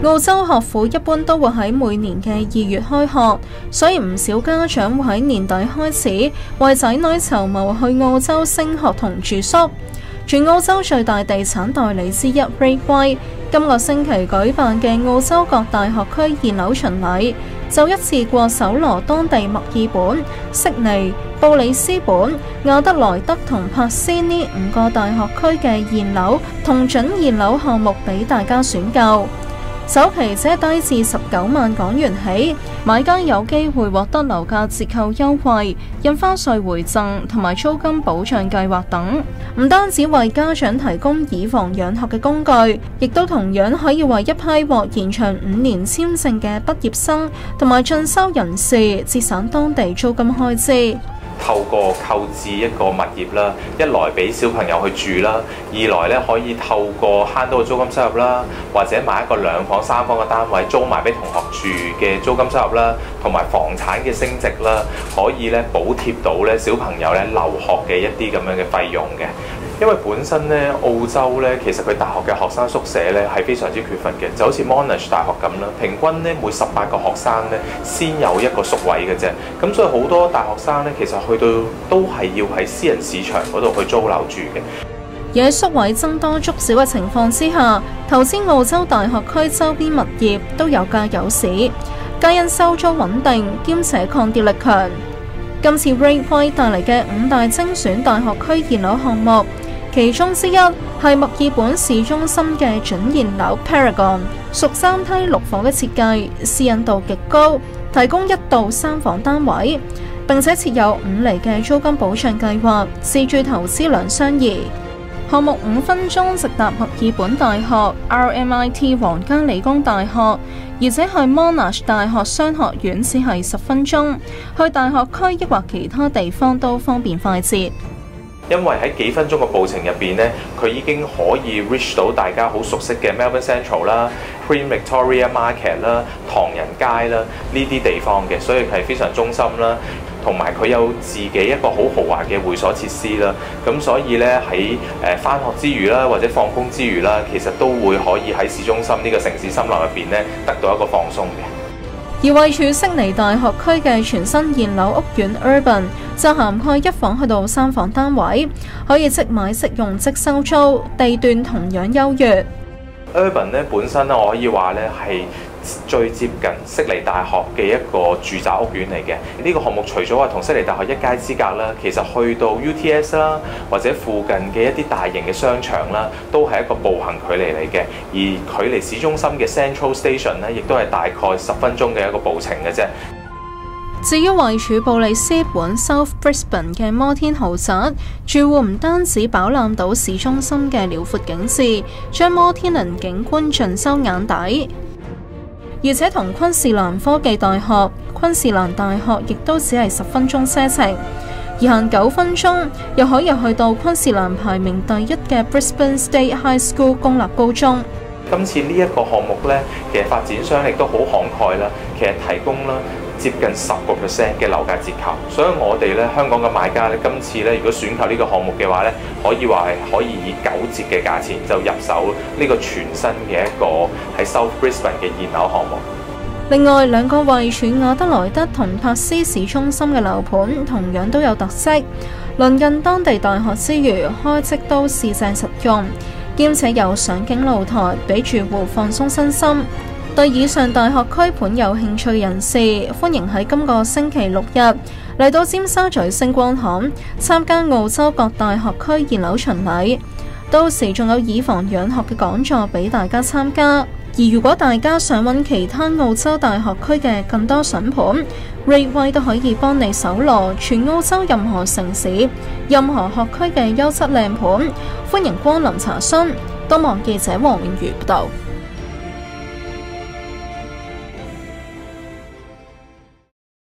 澳洲學府一般都會喺每年嘅2月開學，所以唔少家長會喺年底開始為仔女籌謀去澳洲升學同住宿。全澳洲最大地產代理之一 Ridgeway 今個星期舉辦嘅澳洲各大學區現樓巡禮，就一次過搜羅當地墨爾本、悉尼、布里斯本、亞德萊德同珀斯呢5個大學區嘅現樓同準現樓項目俾大家選購。首期只低至19萬港元起，買家有機會獲得樓價折扣優惠、印花稅回贈同埋租金保障計劃等。唔單止為家長提供以房養學嘅工具，亦都同樣可以為一批獲延長5年簽證嘅畢業生同埋進修人士節省當地租金開支。 透過購置一個物業啦，一來俾小朋友去住啦，二來咧可以透過慳到個租金收入啦，或者買一個2房3房嘅單位租埋俾同學住嘅租金收入啦，同埋房產嘅升值啦，可以咧補貼到咧小朋友咧留學嘅一啲咁樣嘅費用嘅。因為本身咧澳洲咧其實佢大學嘅學生宿舍咧係非常之缺乏嘅，就好似 Monash 大學咁啦，平均咧每18個學生咧先有一個宿位嘅啫。咁所以好多大學生咧其實去到都係要喺私人市場嗰度去租樓住嘅。 而喺宿位增多足少嘅情況之下，投資澳洲大學區周邊物業都有價有市，皆因收租穩定兼且抗跌力強。今次 Ridgeway 帶嚟嘅5大精選大學區現樓項目，其中之一係墨爾本市中心嘅準現樓 Paragon， 屬3梯6房嘅設計，私隱度極高，提供1到3房單位，並且設有5厘嘅租金保障計劃，自住投資兩相宜。項目5分鐘直達墨爾本大學、RMIT 皇家理工大學，而且去 Monash 大學商學院只係10分鐘，去大學區抑或其他地方都方便快捷。 因為喺幾分鐘嘅步程入邊呢，佢已經可以 reach 到大家好熟悉嘅 Melbourne Central 啦、Queen Victoria Market 啦、唐人街啦呢啲地方嘅，所以係非常中心啦。同埋佢有自己一個好豪華嘅會所設施啦，咁所以咧喺返學之餘啦，或者放工之餘啦，其實都會可以喺市中心呢個城市森林入邊咧得到一個放鬆嘅。 而位處悉尼大學區嘅全新現樓屋苑 Urban 就涵蓋1房去到3房單位，可以即買即用即收租，地段同樣優越。 Urban 咧本身咧，我可以話咧係最接近悉尼大學嘅一個住宅屋苑嚟嘅。呢個項目除咗話同悉尼大學一街之隔啦，其實去到 UTS 啦，或者附近嘅一啲大型嘅商場啦，都係一個步行距離嚟嘅。而距離市中心嘅 Central Station 咧，亦都係大概10分鐘嘅一個步程嘅啫。 至於位處布里斯本 South Brisbane 嘅摩天豪宅，住戶唔單止飽覽到市中心嘅遼闊景致，將摩天輪景觀盡收眼底，而且同昆士蘭科技大學、昆士蘭大學亦都只係10分鐘車程，而行9分鐘又可以去到昆士蘭排名第1嘅 Brisbane State High School 公立高中。 今次呢一個項目呢，其實發展商亦都好慷慨啦，其實提供啦接近10% 嘅樓價折扣，所以我哋咧香港嘅買家咧，今次咧如果選購呢個項目嘅話咧，可以話係可以以9折嘅價錢就入手呢個全新嘅一個喺 South Brisbane 嘅現樓項目。 另外2個位處亞德萊德同珀斯市中心嘅樓盤同樣都有特色，鄰近當地大學之餘，開則都市正實用，兼且有上景露台俾住戶放鬆身心。對以上大學區盤有興趣人士，歡迎喺今個星期6日嚟到尖沙咀星光行參加澳洲各大學區現樓巡禮，到時仲有以房養學嘅講座俾大家參加。而如果大家想揾其他澳洲大學區嘅更多筍盤， Ridgeway 都可以幫你搜羅全澳洲任何城市、任何學區嘅優質靚盤，歡迎光臨查詢。東網記者黃永如報道。